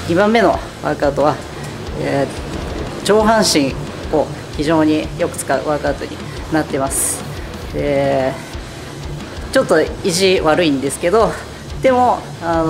2番目のワークアウトは、上半身を非常によく使うワークアウトになってます。でちょっと意地悪いんですけど、でも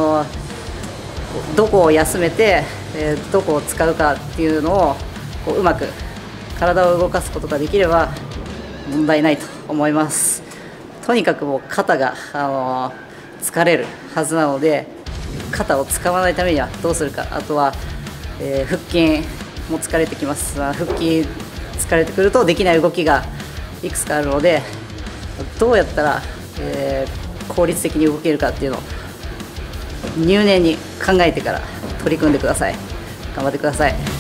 どこを休めて、どこを使うかっていうのをうまく体を動かすことができれば問題ないと思います。とにかくもう肩が、疲れるはずなので、肩を使わないためにはどうするか。あとは、腹筋も疲れてきます。腹筋疲れてくるとできない動きがいくつかあるので、どうやったら、効率的に動けるかっていうのを入念に考えてから取り組んでください。頑張ってください。